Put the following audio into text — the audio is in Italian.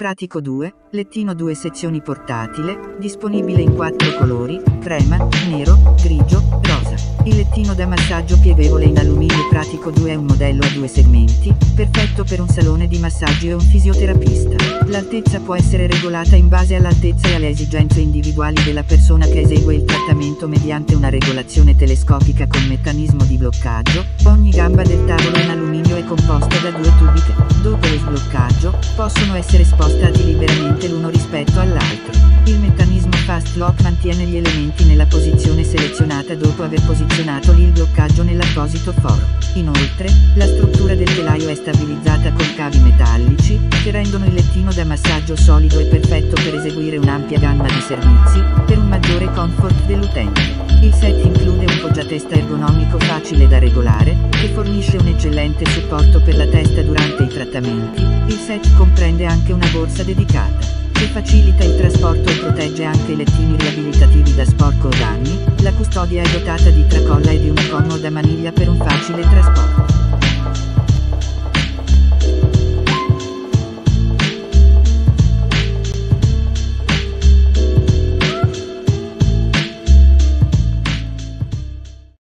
Pratico 2, lettino 2 sezioni portatile, disponibile in 4 colori, crema, nero, grigio, rosa. Il lettino da massaggio pieghevole in alluminio Pratico 2 è un modello a 2 segmenti, perfetto per un salone di massaggio e un fisioterapista. L'altezza può essere regolata in base all'altezza e alle esigenze individuali della persona che esegue il trattamento mediante una regolazione telescopica con meccanismo di bloccaggio. Ogni gamba del tavolo in alluminio è composta da 2 tubi che, dopo lo sbloccaggio, possono essere spostati liberamente l'uno rispetto all'altro. Il meccanismo Fast Lock mantiene gli elementi nella posizione selezionata dopo aver posizionato lì il bloccaggio nell'apposito foro. Inoltre, la struttura del telaio è stabilizzata con cavi metallici, che rendono il lettino da massaggio solido e perfetto per eseguire un'ampia gamma di servizi, per un maggiore comfort dell'utente. Il set include un poggiatesta ergonomico facile da regolare, che fornisce un eccellente supporto per la testa durante i trattamenti. Il set comprende anche una borsa dedicata, che facilita il trasporto e protegge anche i lettini riabilitativi da sporco o danni. La custodia è dotata di tracolla e di una comoda maniglia per un facile trasporto.